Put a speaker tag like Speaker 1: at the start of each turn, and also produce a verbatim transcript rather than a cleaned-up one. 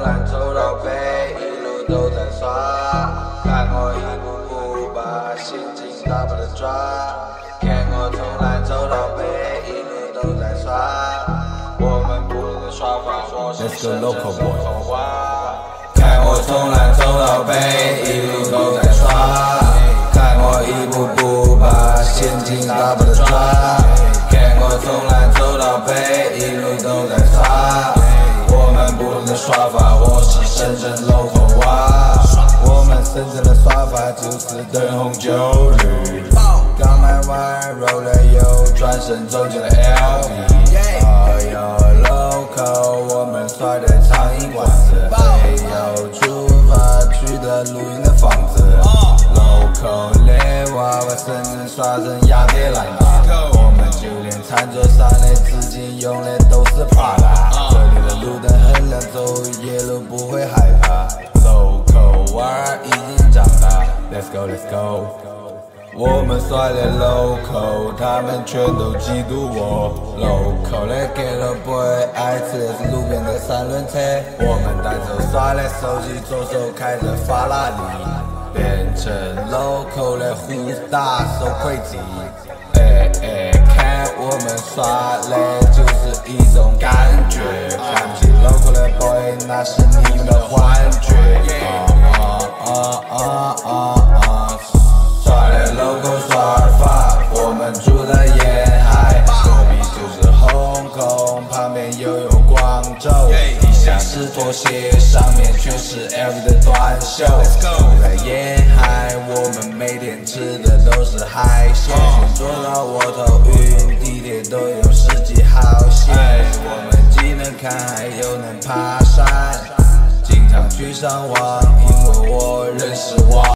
Speaker 1: 南走到北，一路都在耍。看我一步步把陷阱大把的抓。看我从南走到北，一路都在耍。我们不同的耍法，我是深圳人口话。看我从南走到北，一路都在耍。看我一步步把陷阱大把的抓。看我从南走到北，一路都在耍。我们不同的耍法，我是深圳 local 娃。我们深圳的耍法就是灯红酒绿，刚买完 roller 又转身走进了 L V。哎呦 local， 我们耍的苍蝇馆子，没有出发去的露营的房子。local 的娃娃深圳耍成亚别兰大，我们就连餐桌上的纸巾用的都是 Prada。这里的路灯很亮，走夜路不会害怕。local 娃儿已经长大 ，Let's go Let's go。我们耍的 local， 他们全都嫉妒我。local 的 Ghetto boy 爱吃的是路边的三轮车，我们单手耍的手机，左手开着法拉利，变成 local 的胡大手魁机。哎哎，看我们耍的就是一种感觉，看不起 local 的 boy， 那是你们的幻觉。啊啊啊啊啊！耍的 local 耍法，我们住在沿海，隔壁就是虹口，旁边又有广州。地下是拖鞋，上面全是 L V 的短袖。住在沿海，我们每天吃的都是海鲜，坐到窝头云，地铁都有十几号线。我们既能看海又能爬山，经常去上网，因为我认识网。